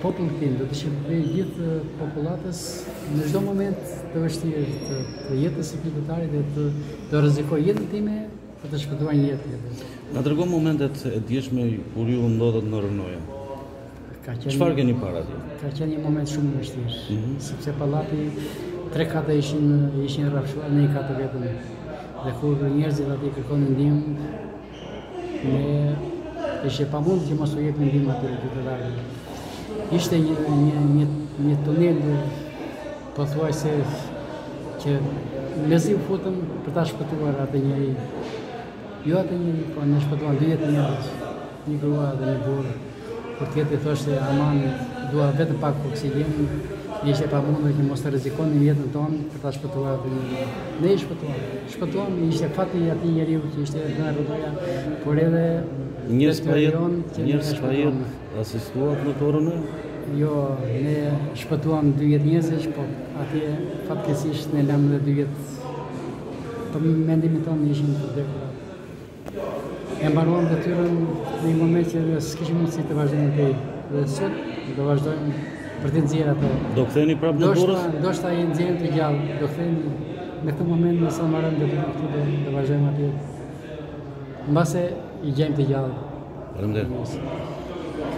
popullit tim, do të shpërbej gjithë popullatës në çdo moment të vështirë të jetës së qytetarit dhe të rrezikoj jetën time për të shpëtuar një jetë tjetër. Na tregon momentet e dieshme kur ju ndodhet në Rënoja. Çfarë keni parë atje? Ka qenë një moment shumë i vështirë, sepse pallati 3 kate ishin rrafshuar në një katë vetëm. Dhe kur njerëzit atje kërkonin ndihmë, ne ishte pamundur që mos u jepnin ndihmë atyre qytetarëve. Ishte një tunel pothuajse që mezi u futëm për ta shpëtuar atë njeri. Jo atë njeri, po ne shpëtuan 2 njerëz, një grua dhe një burr. Kur tjetri thoshte aman, dua vetëm pak oksigjen, ishte pamundur që mos të rrezikonim jetën tonë për ta shpëtuar atë njeri. Ne i shpëtuam, ishte fati i atij njeriu që ishte në Rënoja, por edhe njerëz pa jetë asistuat në Rënoja? Jo, ne shpëtuam 2 njerëzish, po atje fatkeqësisht ne lëmë edhe 2 jetë. Për mendimin tonë ishin të vdekur. E mbaruam detyrën në një moment që s'kishim mundësi të vazhdojmë tej. Dhe sot do vazhdojmë për të nxjerrë atë. Do ktheheni prapë në Durrës? Ndoshta i nxjerrim të gjallë. Do kthehemi në këtë moment nëse marrëm detyrën këtu do vazhdojmë atje. Mbase i gjejmë të gjallë. Faleminderit.